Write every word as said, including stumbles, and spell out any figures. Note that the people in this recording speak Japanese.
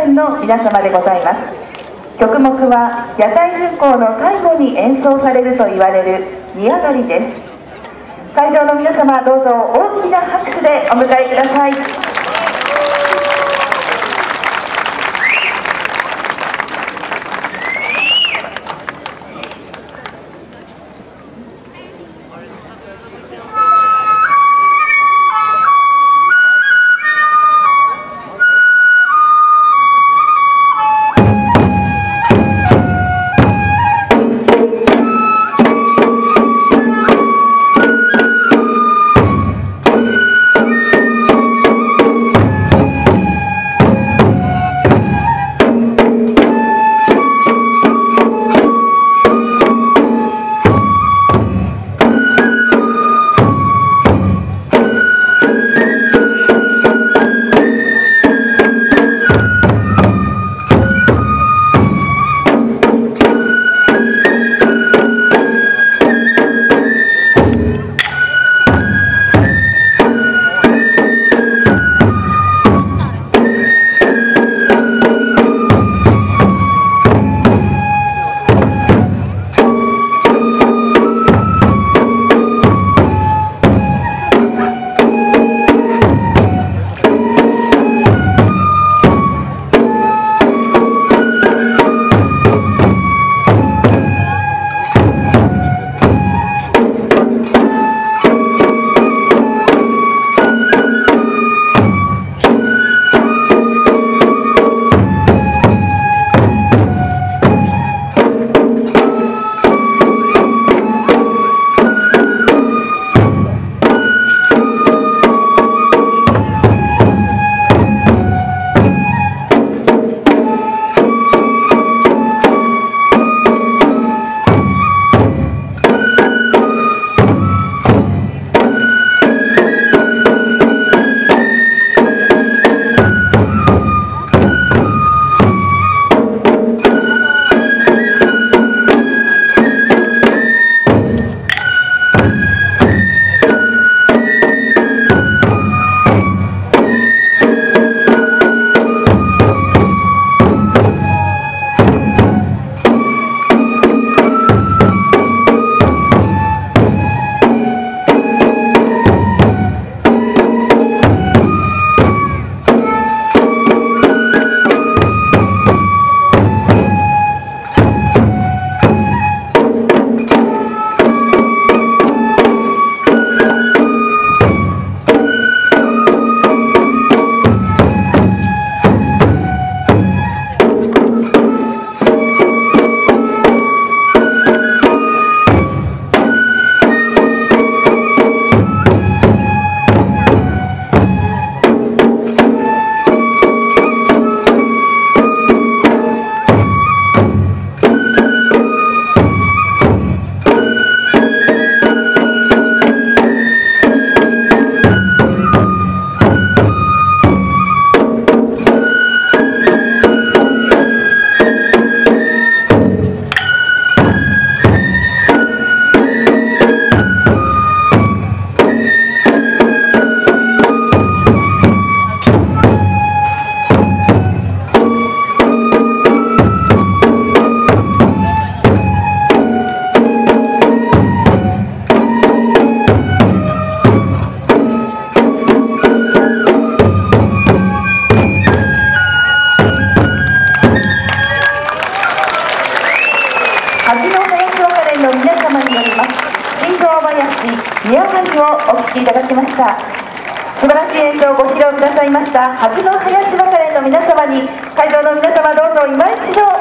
連の皆様でございます。曲目は屋台巡行の最後に演奏されると言われる二上がりです。会場の皆様、どうぞ大きな拍手でお迎えください。萩野囃子若連の皆様によります新庄まつり二上りをお聴きいただきました。素晴らしい演奏をご披露くださいました萩野囃子若連の皆様に会場の皆様、どうぞ今一度